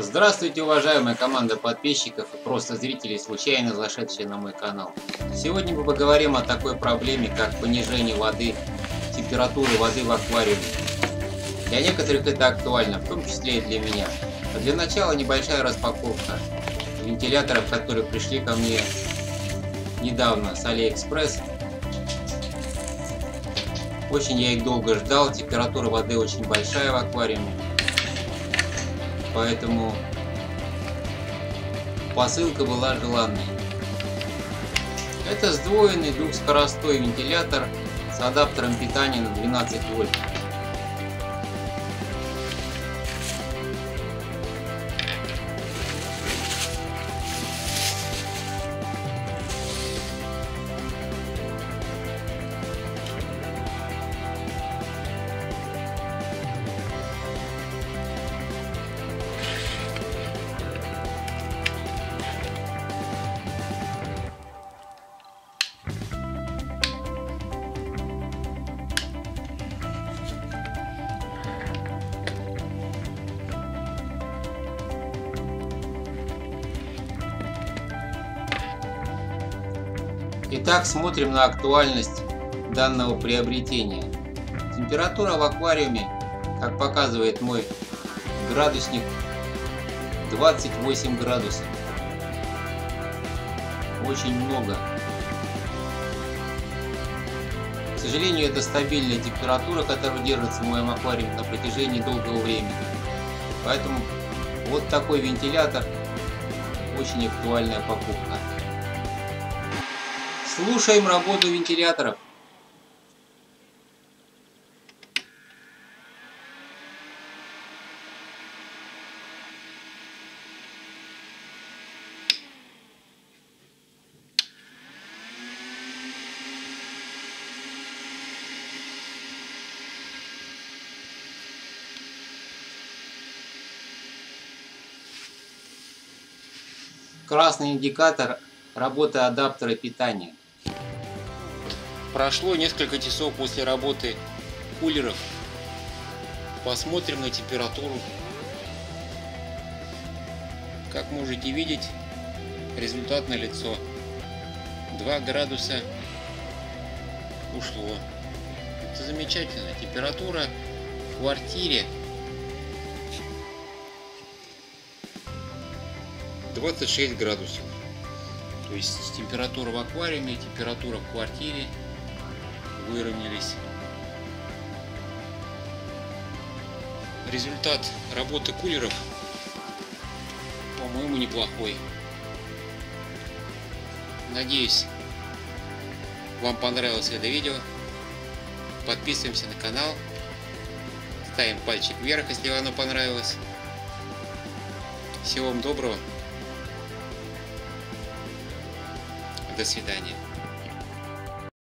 Здравствуйте, уважаемая команда подписчиков и просто зрителей, случайно зашедшие на мой канал. Сегодня мы поговорим о такой проблеме, как понижение воды, температуры воды в аквариуме. Для некоторых это актуально, в том числе и для меня. А для начала небольшая распаковка вентиляторов, которые пришли ко мне недавно с AliExpress. Очень я их долго ждал, температура воды очень большая в аквариуме. Поэтому посылка была желанной. Это сдвоенный двухскоростной вентилятор с адаптером питания на 12 вольт. Итак, смотрим на актуальность данного приобретения. Температура в аквариуме, как показывает мой градусник, 28 градусов. Очень много. К сожалению, это стабильная температура, которая держится в моем аквариуме на протяжении долгого времени. Поэтому вот такой вентилятор очень актуальная покупка. Слушаем работу вентиляторов. Красный индикатор работы адаптера питания. Прошло несколько часов после работы кулеров. Посмотрим на температуру. Как можете видеть, результат налицо. 2 градуса ушло. Это замечательно. Температура в квартире 26 градусов. То есть температура в аквариуме и температура в квартире выровнялись. Результат работы кулеров, по-моему, неплохой. Надеюсь, вам понравилось это видео. Подписываемся на канал, ставим пальчик вверх, если оно понравилось. Всего вам доброго. До свидания.